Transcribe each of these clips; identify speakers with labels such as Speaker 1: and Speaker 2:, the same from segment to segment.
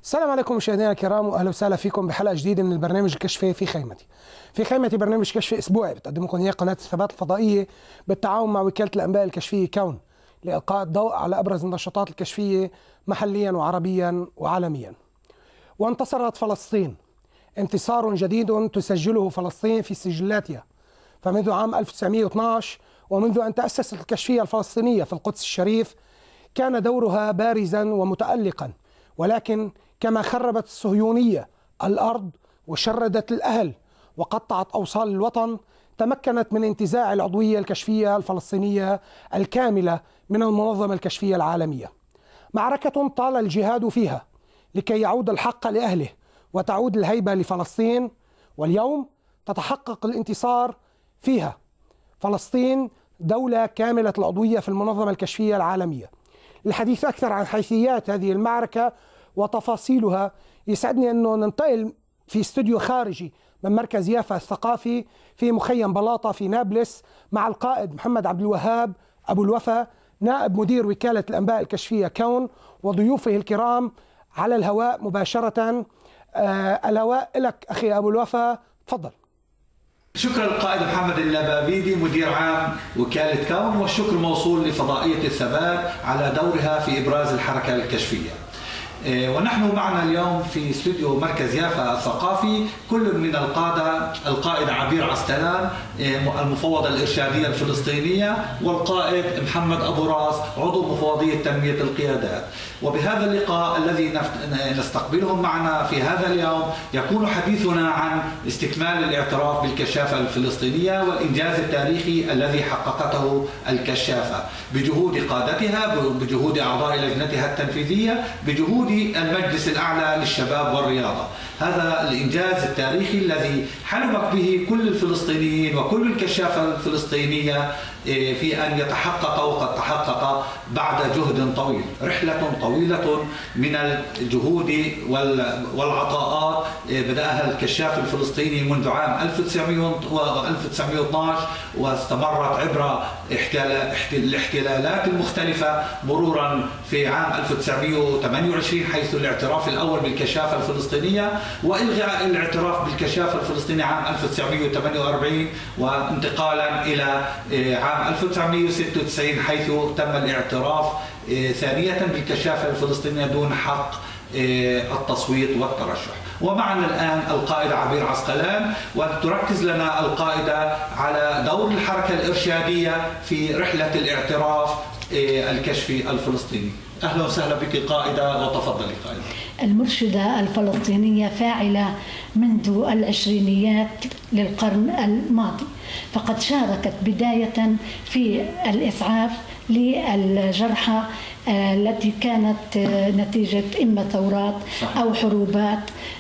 Speaker 1: السلام عليكم مشاهدينا الكرام، واهلا وسهلا فيكم بحلقه جديده من البرنامج الكشفي في خيمتي. في خيمتي برنامج كشفي اسبوعي بتقدم لكم اياه قناه الثبات الفضائيه بالتعاون مع وكاله الانباء الكشفيه كون، لإلقاء الضوء على ابرز النشاطات الكشفيه محليا وعربيا وعالميا. وانتصرت فلسطين انتصار جديد تسجله فلسطين في سجلاتها. فمنذ عام 1912 ومنذ ان تاسست الكشفيه الفلسطينيه في القدس الشريف كان دورها بارزا ومتالقا، ولكن كما خربت الصهيونية الأرض وشردت الأهل وقطعت أوصال الوطن، تمكنت من انتزاع العضوية الكشفية الفلسطينية الكاملة من المنظمة الكشفية العالمية. معركة طال الجهاد فيها لكي يعود الحق لأهله وتعود الهيبة لفلسطين، واليوم تتحقق الانتصار فيها. فلسطين دولة كاملة العضوية في المنظمة الكشفية العالمية. للحديث أكثر عن حيثيات هذه المعركة وتفاصيلها، يسعدني أنه ننتقل في استوديو خارجي من مركز يافا الثقافي في مخيم بلاطة في نابلس مع القائد محمد عبد الوهاب أبو الوفا، نائب مدير وكالة الأنباء الكشفية كون، وضيوفه الكرام على الهواء مباشرة. الهواء لك أخي أبو الوفا، تفضل.
Speaker 2: شكرا للقائد محمد اللبابيدي مدير عام وكالة كون، والشكر موصول لفضائية الثبات على دورها في إبراز الحركة الكشفية. ونحن معنا اليوم في استوديو مركز يافا الثقافي كل من القادة، القائد عبير عسقلان المفوضة الإرشادية الفلسطينية، والقائد محمد أبو راس عضو مفوضية تنمية القيادات. وبهذا اللقاء الذي نستقبلهم معنا في هذا اليوم يكون حديثنا عن استكمال الاعتراف بالكشافة الفلسطينية والإنجاز التاريخي الذي حققته الكشافة بجهود قادتها، بجهود أعضاء لجنتها التنفيذية، بجهود المجلس الأعلى للشباب والرياضة. هذا الإنجاز التاريخي الذي حلمت به كل الفلسطينيين وكل الكشافة الفلسطينية في أن يتحقق، وقد تحقق بعد جهد طويل. رحلة طويلة من الجهود والعطاءات بدأها الكشاف الفلسطيني منذ عام 1912 واستمرت عبر الاحتلالات المختلفة، مرورا في عام 1928 حيث الاعتراف الأول بالكشافة الفلسطينية، وإلغاء الاعتراف بالكشافة الفلسطينية عام 1948، وانتقالا إلى عام 1996 حيث تم الاعتراف ثانية بالكشافة الفلسطينية دون حق التصويت والترشح. ومعنا الآن القائد عبير عسقلان، وتركز لنا القائدة على دور الحركة الإرشادية في رحلة الاعتراف الكشفي الفلسطيني. أهلا وسهلا بك قائدة، وتفضلي قائدة.
Speaker 3: المرشدة الفلسطينية فاعلة منذ العشرينيات للقرن الماضي، فقد شاركت بداية في الإسعاف للجرحى التي كانت نتيجة إما ثورات أو حروبات،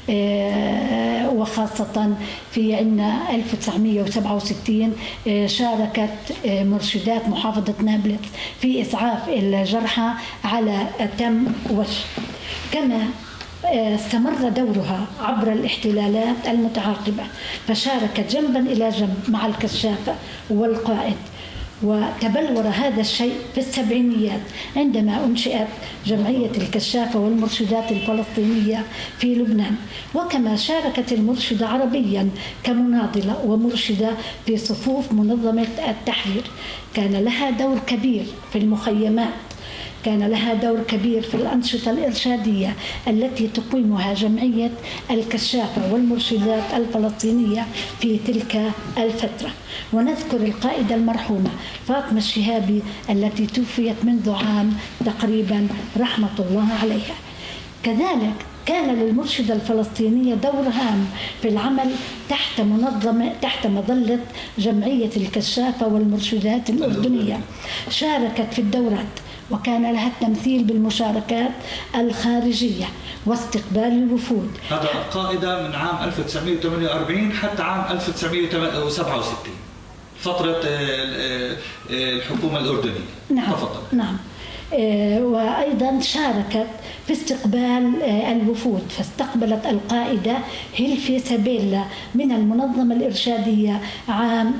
Speaker 3: وخاصة في عنا 1967 شاركت مرشدات محافظة نابلس في إسعاف الجرحى على أتم وجه. كما استمر دورها عبر الاحتلالات المتعاقبة، فشاركت جنبا إلى جنب مع الكشافة والقائد. وتبلور هذا الشيء في السبعينيات عندما أنشئت جمعية الكشافة والمرشدات الفلسطينية في لبنان. وكما شاركت المرشدة عربيا كمناضلة ومرشدة في صفوف منظمة التحرير، كان لها دور كبير في المخيمات، كان لها دور كبير في الأنشطة الإرشادية التي تقيمها جمعية الكشافة والمرشدات الفلسطينية في تلك الفترة. ونذكر القائدة المرحومة فاطمة الشهابي التي توفيت منذ عام تقريبا رحمة الله عليها. كذلك كان للمرشدة الفلسطينية دور هام في العمل تحت مظلة جمعية الكشافة والمرشدات الأردنية. شاركت في الدورات وكان لها التمثيل بالمشاركات الخارجية واستقبال الوفود.
Speaker 2: هذا قائدة من عام 1948 حتى عام 1967، فترة الحكومة الأردنية.
Speaker 3: نعم.
Speaker 2: تفضل.
Speaker 3: نعم. وأيضا شاركت في استقبال الوفود، فاستقبلت القائدة هيلفي سابيلا من المنظمة الإرشادية عام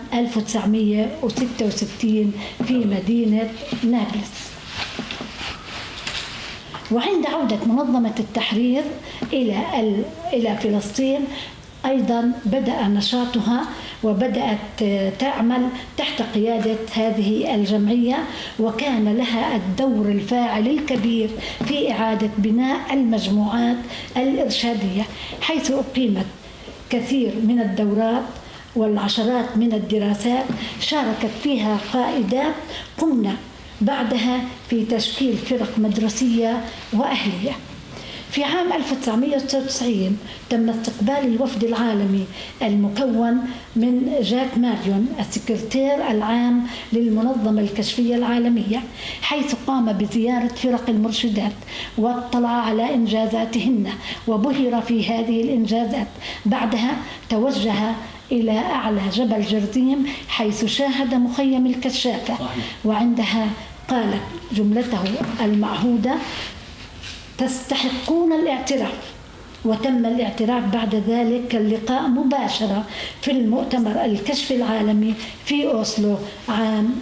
Speaker 3: 1966 في مدينة نابلس. وعند عودة منظمة التحرير إلى فلسطين أيضا بدأ نشاطها وبدأت تعمل تحت قيادة هذه الجمعية، وكان لها الدور الفاعل الكبير في إعادة بناء المجموعات الإرشادية، حيث أقيمت كثير من الدورات والعشرات من الدراسات شاركت فيها قائدات. قمنا بعدها في تشكيل فرق مدرسية وأهلية. في عام 1996 تم استقبال الوفد العالمي المكون من جاك ماريون السكرتير العام للمنظمة الكشفية العالمية، حيث قام بزيارة فرق المرشدات واطلع على إنجازاتهن وبهر في هذه الإنجازات. بعدها توجه إلى أعلى جبل جرزيم حيث شاهد مخيم الكشافة، وعندها قال جملته المعهودة: تستحقون الاعتراف. وتم الاعتراف بعد ذلك اللقاء مباشرة في المؤتمر الكشفي العالمي في أوسلو عام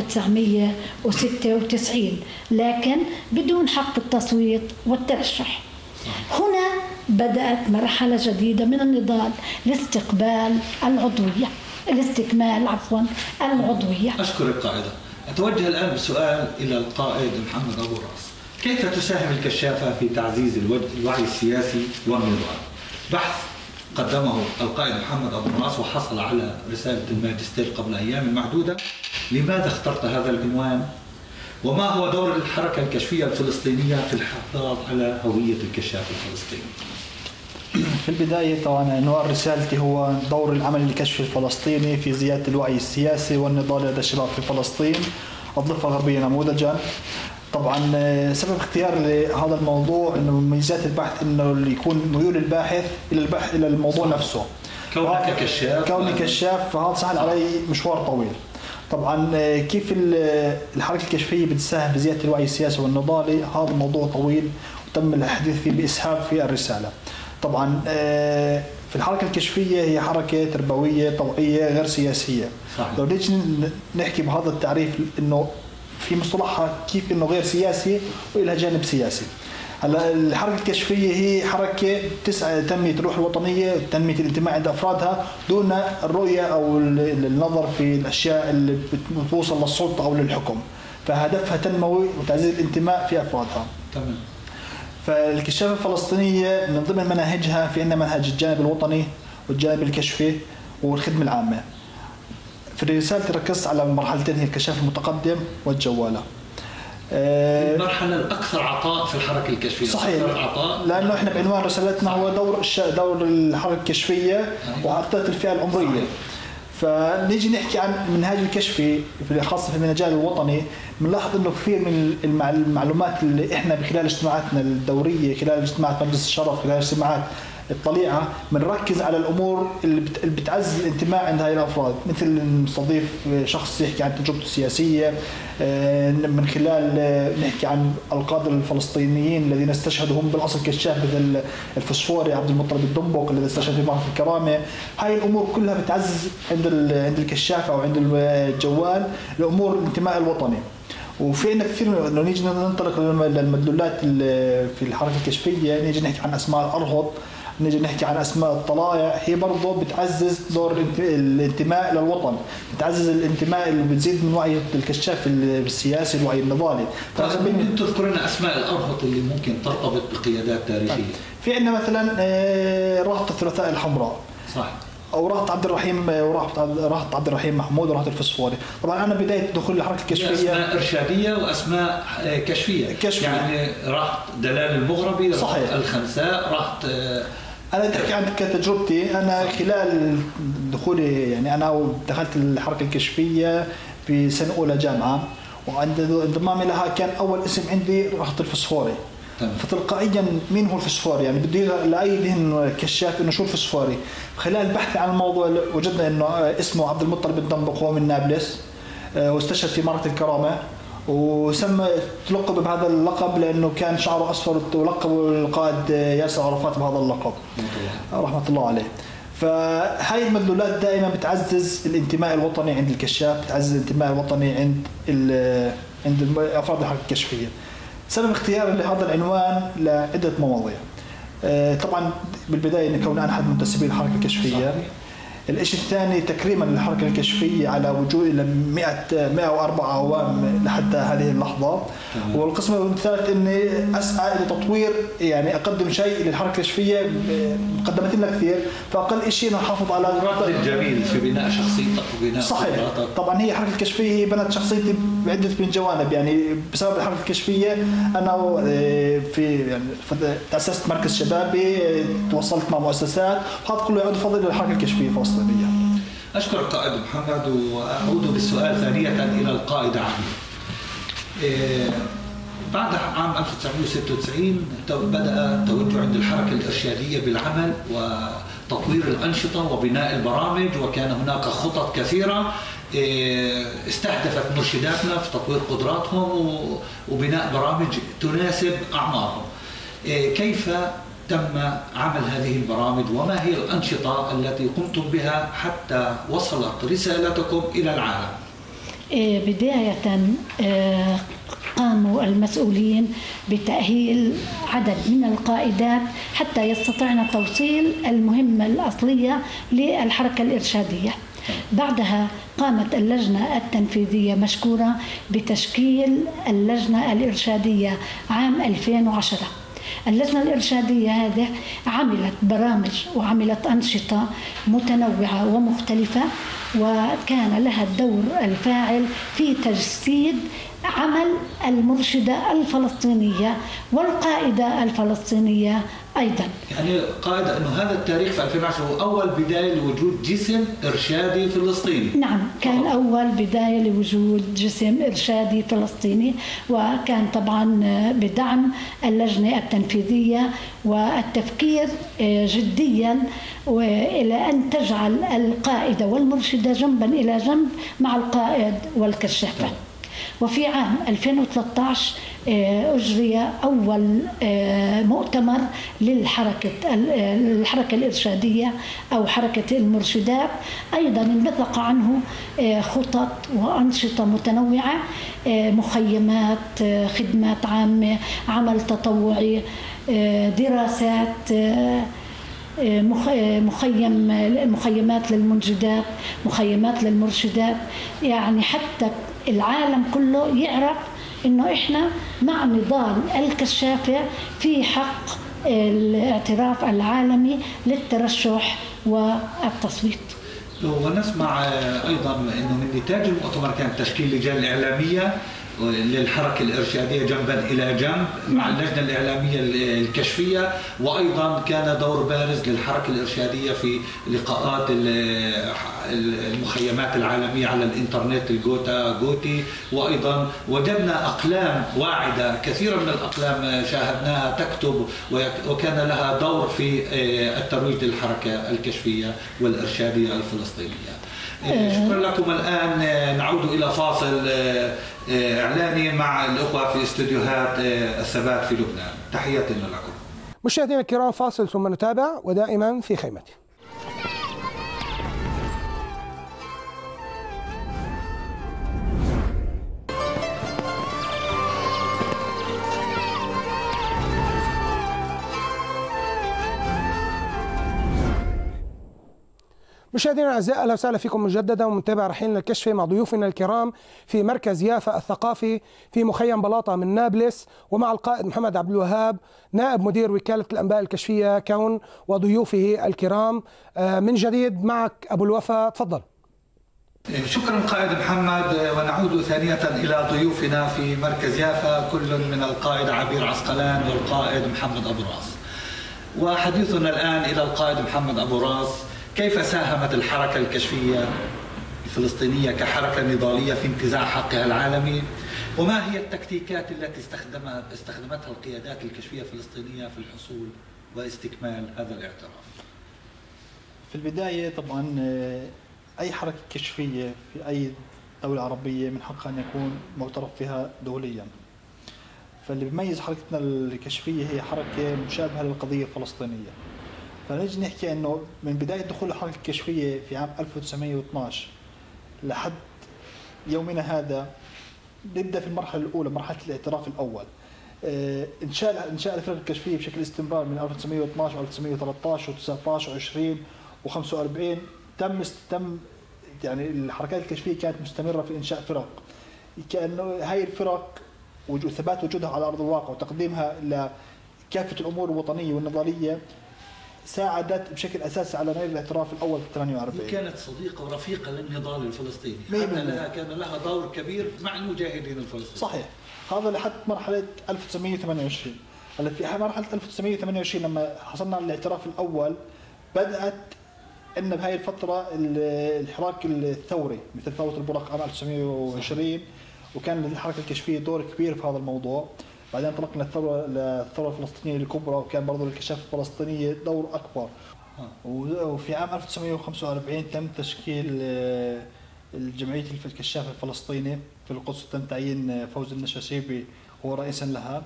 Speaker 3: 1996، لكن بدون حق التصويت والترشح. هنا بدأت مرحلة جديدة من النضال لاستكمال العضوية.
Speaker 2: أشكرك قائدة. أتوجه الآن بسؤال إلى القائد محمد أبو راس. كيف تساهم الكشافة في تعزيز الوعي السياسي والنضال؟ بحث قدمه القائد محمد أبو راس وحصل على رسالة الماجستير قبل أيام معدودة. لماذا اخترت هذا العنوان؟ وما هو دور الحركة الكشفية الفلسطينية في الحفاظ على هوية الكشاف الفلسطيني؟
Speaker 4: في البداية طبعا عنوان رسالتي هو دور العمل الكشفي الفلسطيني في زيادة الوعي السياسي والنضال لدى الشباب في فلسطين، الضفة الغربية نموذجا. طبعا سبب اختيار لهذا الموضوع انه من مميزات البحث انه يكون ميول الباحث الى الموضوع نفسه. كوني كشاف فهذا سهل علي مشوار طويل. طبعا كيف الحركة الكشفية بتساهم بزيادة الوعي السياسي والنضالي، هذا موضوع طويل وتم الحديث فيه بإسهاب في الرسالة. طبعا في الحركة الكشفية هي حركة تربوية طوعية غير سياسية. صحيح. لو نيجي نحكي بهذا التعريف انه في مصطلحها كيف انه غير سياسي والها جانب سياسي. هلا الحركة الكشفية هي حركة تسعى لتنمية الروح الوطنية وتنمية الانتماء عند أفرادها دون الرؤية أو النظر في الأشياء اللي بتوصل للسلطة أو للحكم، فهدفها تنموي وتعزيز الانتماء في أفرادها. تمام. فالكشافة الفلسطينية من ضمن مناهجها في عندنا منهج الجانب الوطني والجانب الكشفي والخدمة العامة. في رسالتي ركزت على مرحلتين هي الكشاف المتقدم والجوالة.
Speaker 2: المرحلة الأكثر عطاء في الحركة الكشفية.
Speaker 4: صحيح. لأنه إحنا بعنوان رسالتنا هو دور الحركة الكشفية وعطاء الفئة العمرية. صحيح. فنيجي نحكي عن المنهاج الكشفي خاصة في المجال الوطني، بنلاحظ إنه كثير من المعلومات اللي إحنا بخلال اجتماعاتنا الدورية، خلال اجتماعات مجلس الشرف، خلال اجتماعات الطليعة، بنركز على الأمور اللي بتعزز الانتماء عند هاي الأفراد، مثل نستضيف شخص يحكي عن تجربته السياسية، من خلال نحكي عن القادة الفلسطينيين الذين استشهدوا هم بالأصل كشاف، مثل الفسفوري عبد المطلب الدنبق الذي استشهد في معركة الكرامة. هاي الأمور كلها بتعزز عند الكشاف أو عند الجوال الأمور الانتماء الوطني. وفي عندنا كثير لو نيجي ننطلق للمدلولات في الحركة الكشفية، نيجي نحكي عن أسماء الأرهط، نيجي نحكي عن أسماء الطلائع، هي برضه بتعزز دور الانتماء للوطن، بتعزز الانتماء اللي بتزيد من وعي الكشاف السياسي الوعي النضالي.
Speaker 2: ممكن تذكر لنا أسماء الأرهط اللي ممكن ترتبط بقيادات تاريخية؟
Speaker 4: في عندنا مثلا رهط الثلاثاء الحمراء. صح. او رهط عبد الرحيم ورهط عبد الرحيم محمود ورهط الفسفوري. طبعا انا بدايه دخول الحركه الكشفيه
Speaker 2: اسماء ارشاديه واسماء كشفيه. يعني رهط دلال المغربي، رهط الخنساء، رهط
Speaker 4: انا تحكي عن تجربتي انا. صح. خلال دخولي يعني انا دخلت الحركه الكشفيه في سنه اولى جامعه، وعند انضمامي لها كان اول اسم عندي رهط الفسفوري. فتلقائيا مين هو الفسفوري؟ يعني بدي لاي ذهن كشاف انه شو الفسفوري. خلال بحثي عن الموضوع وجدنا انه اسمه عبد المطلب الدنبق، هو من نابلس واستشهد في معركة الكرامة، وسمى تلقب بهذا اللقب لانه كان شعره اصفر، ولقبه القائد ياسر عرفات بهذا اللقب رحمة الله عليه. فهاي المدلولات دائما بتعزز الانتماء الوطني عند الكشاف، بتعزز الانتماء الوطني عند افراد الحركة الكشفية. سبب اختياري لهذا العنوان لعدة مواضيع. طبعا بالبداية إن كون أنا أحد منتسبي الحركة الكشفية. الشيء الثاني تكريما للحركة الكشفية على وجود إلى 104 عوام لحتى هذه اللحظة. والقسم الثالث إني أسعى إلى تطوير، يعني أقدم شيء للحركة الكشفية قدمت لنا كثير، فأقل شيء نحافظ على
Speaker 2: الرد الجميل في بناء شخصيتك وبناء
Speaker 4: صحيح. طبعا هي الحركة الكشفية هي بنت شخصيتي بعدة من جوانب، يعني بسبب الحركة الكشفية أنا يعني تأسست مركز شبابي، توصلت مع مؤسسات، وهذا كله يعود فضل للحركة الكشفية الفلسطينية.
Speaker 2: أشكر القائد محمد، وأعود بالسؤال ثانية إلى القائد عمير. بعد عام 1996 بدأ التوجه عند الحركة الإرشادية بالعمل وتطوير الأنشطة وبناء البرامج، وكان هناك خطط كثيرة استهدفت مرشداتنا في تطوير قدراتهم وبناء برامج تناسب أعمارهم. كيف تم عمل هذه البرامج وما هي الأنشطة التي قمتم بها حتى وصلت رسالتكم إلى العالم؟
Speaker 3: بداية قاموا المسؤولين بتأهيل عدد من القائدات حتى يستطيعن توصيل المهمة الأصلية للحركة الإرشادية. بعدها قامت اللجنة التنفيذية مشكورة بتشكيل اللجنة الإرشادية عام 2010. اللجنة الإرشادية هذه عملت برامج وعملت أنشطة متنوعة ومختلفة، وكان لها الدور الفاعل في تجسيد عمل المرشدة الفلسطينية والقائدة الفلسطينية أيضا.
Speaker 2: يعني قائدة أنه هذا التاريخ في 2010 هو أول بداية لوجود جسم إرشادي فلسطيني.
Speaker 3: نعم، كان أول بداية لوجود جسم إرشادي فلسطيني، وكان طبعا بدعم اللجنة التنفيذية والتفكير جديا وإلى أن تجعل القائدة والمرشدة جنبا إلى جنب مع القائد والكشافة. وفي عام 2013 أجري أول مؤتمر للحركة الإرشادية أو حركة المرشدات، أيضا انبثق عنه خطط وأنشطة متنوعة، مخيمات، خدمات عامة، عمل تطوعي، دراسات، مخيمات للمنجدات، مخيمات للمرشدات، يعني حتى العالم كله يعرف إنه إحنا مع نضال الكشافة في حق الاعتراف العالمي للترشح والتصويت.
Speaker 2: ونسمع أيضا أنه من نتاج المؤتمر كان تشكيل لجان إعلامية للحركة الإرشادية جنبا إلى جنب مع اللجنة الإعلامية الكشفية، وأيضا كان دور بارز للحركة الإرشادية في لقاءات المخيمات العالمية على الإنترنت جوتي، وأيضا وجدنا أقلام واعدة، كثيرا من الأقلام شاهدناها تكتب وكان لها دور في الترويج للحركة الكشفية والإرشادية الفلسطينية. شكرا لكم. الآن نعود إلى فاصل إعلاني مع الأخوة في استوديوهات الثبات في لبنان. تحياتنا لكم
Speaker 1: مشاهدينا الكرام، فاصل ثم نتابع ودائما في خيمتي. مشاهدينا الاعزاء، اهلا وسهلا فيكم مجددا ومتابع رحيلنا الكشفي مع ضيوفنا الكرام في مركز يافا الثقافي في مخيم بلاطه من نابلس، ومع القائد محمد عبد الوهاب نائب مدير وكاله الانباء الكشفيه كون وضيوفه الكرام. من جديد معك ابو الوفا، تفضل.
Speaker 2: شكرا قائد محمد، ونعود ثانية إلى ضيوفنا في مركز يافا، كل من القائد عبير عسقلان والقائد محمد أبو راس. وحديثنا الآن إلى القائد محمد أبو راس. كيف ساهمت الحركة الكشفية الفلسطينية كحركة نضالية في انتزاع حقها العالمي؟ وما هي التكتيكات التي استخدمتها القيادات الكشفية الفلسطينية في الحصول واستكمال هذا الاعتراف؟
Speaker 4: في البداية طبعا أي حركة كشفية في أي دولة عربية من حقها أن يكون معترف فيها دوليا. فاللي بيميز حركتنا الكشفية هي حركة مشابهة للقضية الفلسطينية. فنجي نحكي انه من بدايه دخول الحركه الكشفيه في عام 1912 لحد يومنا هذا، نبدا في المرحله الاولى، مرحله الاعتراف الاول. انشاء الفرق الكشفيه بشكل استمرار من 1912 و1913 و19 و20 و45 تم يعني الحركات الكشفيه كانت مستمره في انشاء فرق، كانه هاي الفرق ثبات وجودها على ارض الواقع وتقديمها لكافه الامور الوطنيه والنضاليه ساعدت بشكل اساسي على نيل الاعتراف الاول في 48.
Speaker 2: كانت صديقه ورفيقه للنضال الفلسطيني، حتى كان لها دور كبير مع المجاهدين الفلسطينيين.
Speaker 4: صحيح، هذا لحد مرحله 1928. هلا في مرحله 1928 لما حصلنا على الاعتراف الاول بدات عندنا بهاي الفتره الحراك الثوري مثل ثوره البرق عام 1920 وكان للحركه الكشفيه دور كبير في هذا الموضوع. بعدين انطلقنا للثوره الفلسطينيه الكبرى وكان برضه للكشافه الفلسطينيه دور اكبر. وفي عام 1945 تم تشكيل الجمعيه الكشافه الفلسطيني في القدس، تم تعيين فوزي النشاشيبي هو رئيسا لها.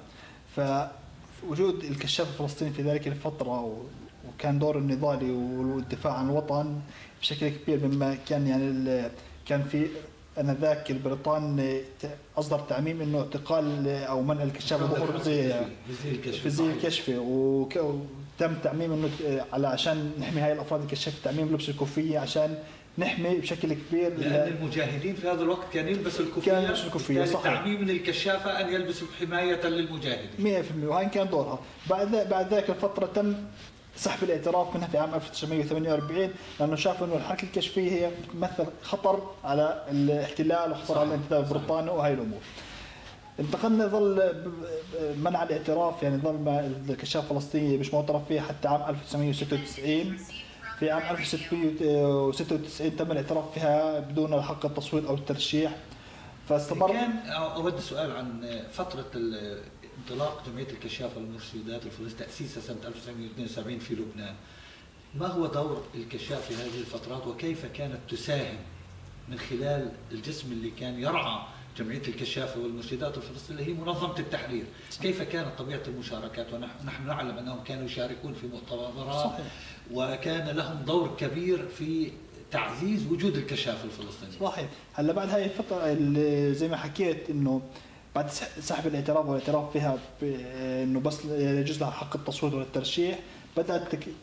Speaker 4: فوجود الكشاف الفلسطيني في ذلك الفتره وكان دور النضالي والدفاع عن الوطن بشكل كبير، مما كان يعني كان في انذاك البريطاني اصدر تعميم انه اعتقال او منع الكشاف الظهور في الزي الكشفي، وتم تعميم انه عشان نحمي هاي الافراد الكشاف تعميم لبس الكوفيه عشان نحمي بشكل كبير،
Speaker 2: لان المجاهدين في هذا الوقت كانوا يلبسوا الكوفيه، صحيح. تعميم من الكشافه ان يلبسوا حمايه للمجاهدين 100%،
Speaker 4: وهي كان دورها. بعد ذاك الفتره تم سحب الاعتراف منها في عام 1948 لانه شافوا انه الحركه الكشفيه هي تمثل خطر على الاحتلال وخطر على الانتداب البريطاني وهي الامور. انتقلنا ظل منع الاعتراف، يعني ظل الكشافه الفلسطينيه مش معترف فيها حتى عام 1996. في عام 1996 تم الاعتراف فيها بدون حق التصويت او الترشيح.
Speaker 2: فاستمر. كان اود سؤال عن فتره انطلاق جمعيه الكشافه والمرشدات الفلسطينيه تاسيسها سنه 1972 في لبنان. ما هو دور الكشاف في هذه الفترات وكيف كانت تساهم من خلال الجسم اللي كان يرعى جمعيه الكشافه والمرشدات الفلسطينيه اللي هي منظمه التحرير؟ كيف كانت طبيعه المشاركات؟ ونحن نعلم انهم كانوا يشاركون في مؤتمرات وكان لهم دور كبير في تعزيز وجود الكشافه الفلسطينيه.
Speaker 4: صحيح. هلا بعد هاي الفتره زي ما حكيت انه بعد سحب الاعتراف والاعتراف فيها انه بس يجوز لها حق التصويت ولا الترشيح، بدات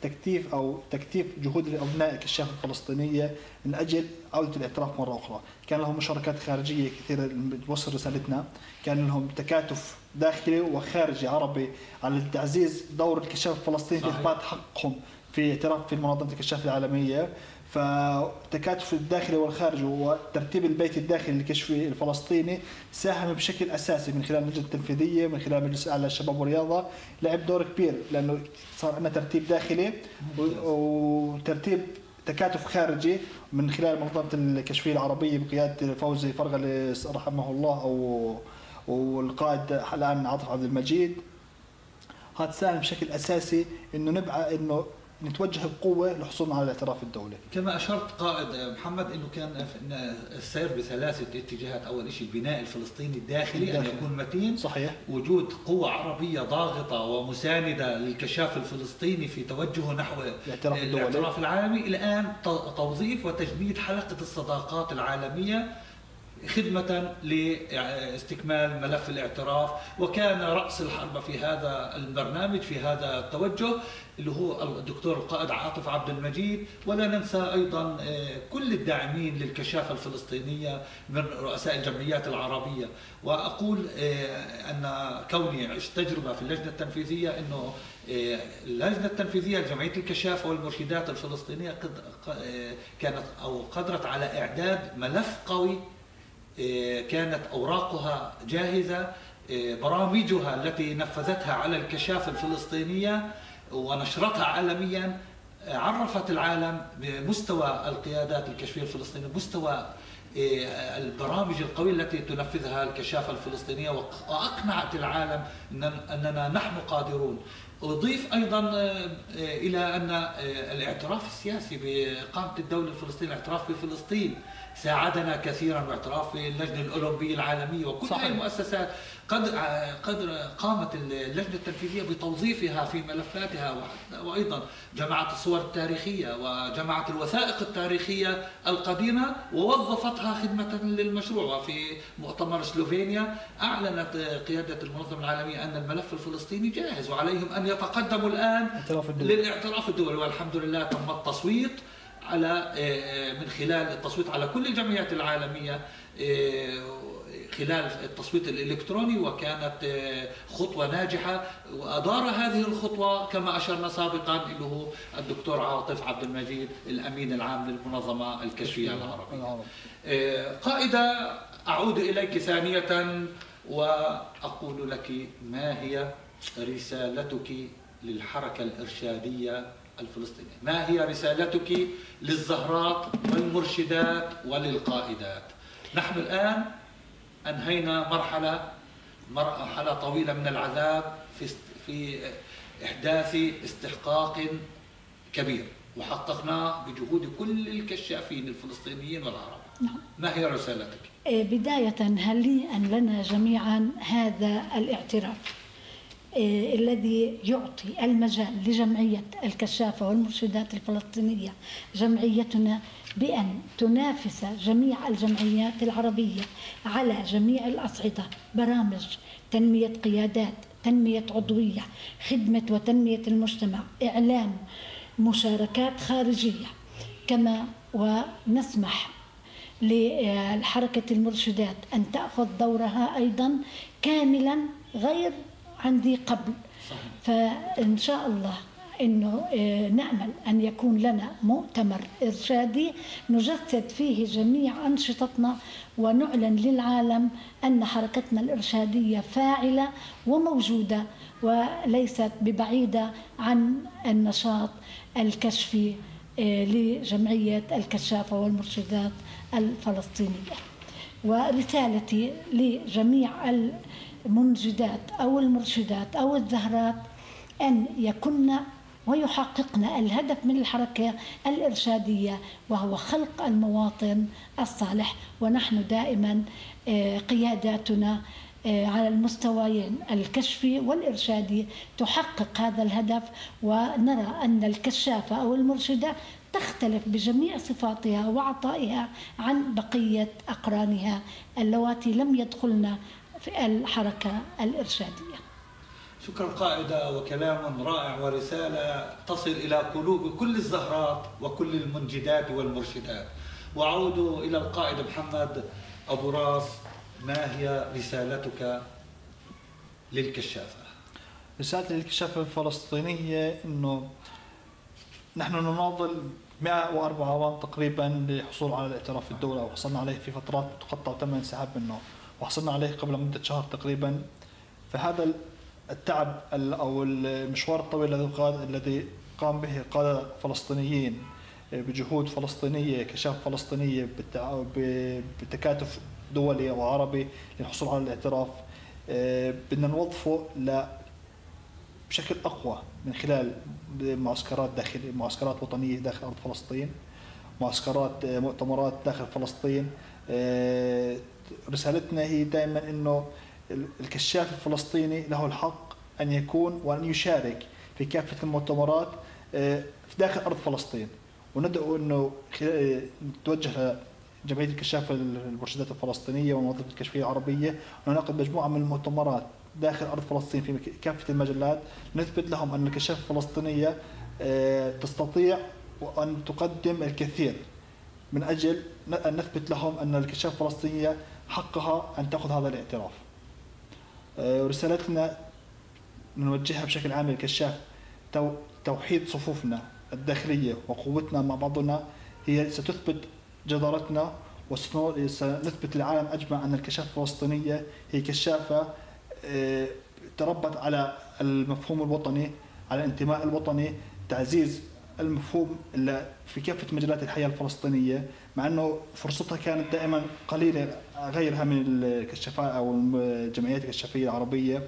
Speaker 4: تكثيف جهود الابناء الكشافه الفلسطينيه من اجل عوده الاعتراف مره اخرى. كان لهم مشاركات خارجيه كثيره توصل رسالتنا، كان لهم تكاتف داخلي وخارجي عربي على تعزيز دور الكشافه الفلسطيني في اثبات حقهم في اعتراف في منظمه الكشافه العالميه. فتكاتف الداخلي والخارجي وترتيب البيت الداخلي للكشف الفلسطيني ساهم بشكل اساسي من خلال اللجنه التنفيذيه، من خلال مجلس اعلى الشباب والرياضه، لعب دور كبير لانه صار عندنا ترتيب داخلي وترتيب تكاتف خارجي من خلال منظمه الكشفيه العربيه بقياده فوزي فرغلي رحمه الله والقائد الان عاطف عبد المجيد. هذا ساهم بشكل اساسي انه نتوجه بقوه للحصول على الاعتراف الدولي.
Speaker 2: كما اشرت قائد محمد انه كان السير بثلاثه اتجاهات، اول شيء البناء الفلسطيني الداخلي ان يكون متين،
Speaker 4: صحيح.
Speaker 2: وجود قوه عربيه ضاغطه ومسانده للكشاف الفلسطيني في توجهه نحو الاعتراف العالمي. الان توظيف وتجديد حلقه الصداقات العالميه خدمة لاستكمال ملف الاعتراف، وكان رأس الحربة في هذا البرنامج في هذا التوجه اللي هو الدكتور القائد عاطف عبد المجيد. ولا ننسى أيضا كل الداعمين للكشافة الفلسطينية من رؤساء الجمعيات العربية. وأقول أن كوني عشت تجربة في اللجنة التنفيذية أنه اللجنة التنفيذية لجمعية الكشافة والمرشدات الفلسطينية كانت أو قدرت على إعداد ملف قوي، كانت أوراقها جاهزة، برامجها التي نفذتها على الكشافة الفلسطينية ونشرتها عالميا عرفت العالم بمستوى القيادات الكشفية الفلسطينية، مستوى البرامج القوية التي تنفذها الكشافة الفلسطينية، وأقنعت العالم أننا نحن قادرون. أضيف أيضا إلى أن الاعتراف السياسي بإقامة الدولة الفلسطينية، الاعتراف بفلسطين ساعدنا كثيرا، واعتراف في اللجنة الأولمبية العالمية وكل هذه المؤسسات قد قامت اللجنة التنفيذية بتوظيفها في ملفاتها، وأيضا جمعت الصور التاريخية وجمعت الوثائق التاريخية القديمة ووظفتها تسعى خدمة للمشروع. وفي مؤتمر سلوفينيا أعلنت قيادة المنظمة العالمية أن الملف الفلسطيني جاهز وعليهم أن يتقدموا الآن للاعتراف الدولي، والحمد لله تم التصويت على من خلال التصويت على كل الجمعيات العالمية خلال التصويت الإلكتروني، وكانت خطوة ناجحة. وأدار هذه الخطوة كما أشرنا سابقا له الدكتور عاطف عبد المجيد الأمين العام للمنظمة الكشفية العربية. قائدة، أعود إليك ثانية وأقول لك ما هي رسالتك للحركة الإرشادية الفلسطينية؟ ما هي رسالتك للزهرات والمرشدات وللقائدات؟ نحن الآن أنهينا مرحلة طويلة من العذاب في إحداث استحقاق كبير، وحققناه بجهود كل الكشافين الفلسطينيين والعرب. ما هي رسالتك؟
Speaker 3: بداية هنيئا لنا جميعا هذا الاعتراف الذي يعطي المجال لجمعية الكشافة والمرشدات الفلسطينية، جمعيتنا، بأن تنافس جميع الجمعيات العربية على جميع الأصعدة، برامج تنمية قيادات، تنمية عضوية، خدمة وتنمية المجتمع، إعلام، مشاركات خارجية. كما ونسمح لحركة المرشدات أن تأخذ دورها أيضا كاملا غير عن ذي قبل. فإن شاء الله إنه نأمل أن يكون لنا مؤتمر إرشادي نجسد فيه جميع أنشطتنا ونعلن للعالم أن حركتنا الإرشادية فاعلة وموجودة وليست ببعيدة عن النشاط الكشفي لجمعية الكشافة والمرشدات الفلسطينية. ورسالتي لجميع المنجدات أو المرشدات أو الزهرات أن يكن ويحققن الهدف من الحركة الإرشادية، وهو خلق المواطن الصالح. ونحن دائما قياداتنا على المستويين الكشفي والإرشادي تحقق هذا الهدف، ونرى أن الكشافة أو المرشدة تختلف بجميع صفاتها وعطائها عن بقية أقرانها اللواتي لم يدخلن في الحركة الإرشادية.
Speaker 2: شكرا قائدة، وكلام رائع ورسالة تصل إلى قلوب كل الزهرات وكل المنجدات والمرشدات. وأعود إلى القائد محمد أبو راس، ما هي رسالتك للكشافة؟
Speaker 4: رسالتي للكشافة الفلسطينية إنه نحن نناضل 104 عام تقريبا للحصول على الاعتراف الدولي، وحصلنا عليه في فترات تقطع 8 ساعات منه، وحصلنا عليه قبل مدة شهر تقريبا. فهذا التعب أو المشوار الطويل الذي قام به قادة فلسطينيين بجهود فلسطينية، كشافة فلسطينية بتكاتف دولي وعربي للحصول على الاعتراف، بدنا نوظفه بشكل أقوى من خلال معسكرات وطنية داخل أرض فلسطين، معسكرات مؤتمرات داخل فلسطين. رسالتنا هي دائما إنه الكشاف الفلسطيني له الحق أن يكون وأن يشارك في كافة المؤتمرات داخل أرض فلسطين. وندعو أنه نتوجه لجمعية الكشافة المرشدات الفلسطينية والمنظمة الكشفية العربية ونعقد مجموعة من المؤتمرات داخل أرض فلسطين في كافة المجالات، نثبت لهم أن الكشافة الفلسطينية تستطيع وأن تقدم الكثير، من أجل أن نثبت لهم أن الكشافة الفلسطينية حقها أن تأخذ هذا الاعتراف. ورسالتنا نوجهها بشكل عام للكشاف، توحيد صفوفنا الداخلية وقوتنا مع بعضنا هي ستثبت جدارتنا، وسنثبت للعالم أجمع أن الكشافة الفلسطينية هي كشافة تربت على المفهوم الوطني، على الانتماء الوطني، تعزيز المفهوم في كافة مجالات الحياة الفلسطينية، مع أنه فرصتها كانت دائما قليلة غيرها من الكشافات أو الجمعيات الكشافية العربية.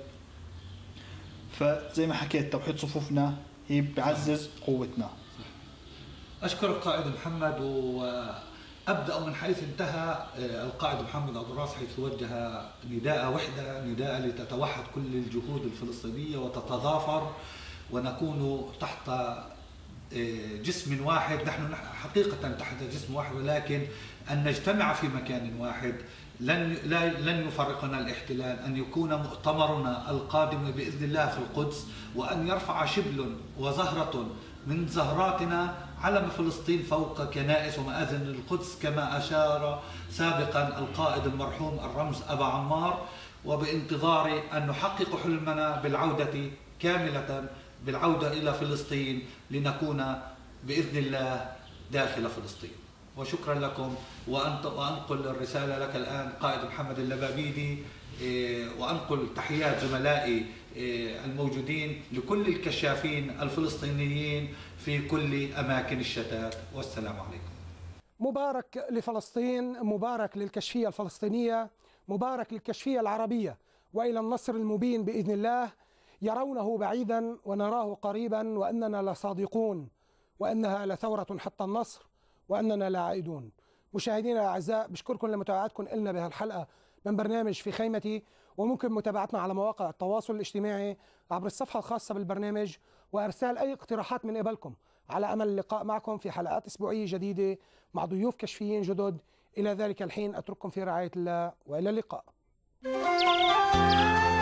Speaker 4: فزي ما حكيت توحيد صفوفنا هي بعزز قوتنا.
Speaker 2: أشكر القائد محمد، وأبدأ من حيث انتهى القائد محمد أبو راس، حيث وجه نداء وحدة، نداء لتتوحد كل الجهود الفلسطينية وتتضافر ونكون تحت جسم واحد، نحن حقيقة تحت جسم واحد، ولكن أن نجتمع في مكان واحد لن يفرقنا الاحتلال. أن يكون مؤتمرنا القادم بإذن الله في القدس، وأن يرفع شبل وزهرة من زهراتنا علم فلسطين فوق كنائس ومآذن القدس، كما أشار سابقا القائد المرحوم الرمز أبا عمار، وبانتظار أن نحقق حلمنا بالعودة كاملة، بالعودة إلى فلسطين، لنكون بإذن الله داخل فلسطين. وشكرا لكم، وأنقل الرسالة لك الآن قائد محمد اللبابيدي، وأنقل تحيات زملائي الموجودين لكل الكشافين الفلسطينيين في كل أماكن الشتات، والسلام عليكم.
Speaker 1: مبارك لفلسطين، مبارك للكشفية الفلسطينية، مبارك للكشفية العربية، وإلى النصر المبين بإذن الله. يرونه بعيدا ونراه قريبا، وأننا لصادقون، وأنها لثورة حتى النصر، وأننا لاعدون. مشاهدينا الأعزاء، بشكركم لمتابعتكم لنا بهالحلقة من برنامج في خيمتي، وممكن متابعتنا على مواقع التواصل الاجتماعي عبر الصفحة الخاصة بالبرنامج، وإرسال أي اقتراحات من قبلكم، على أمل اللقاء معكم في حلقات أسبوعية جديدة مع ضيوف كشفيين جدد. إلى ذلك الحين أترككم في رعاية الله، وإلى اللقاء.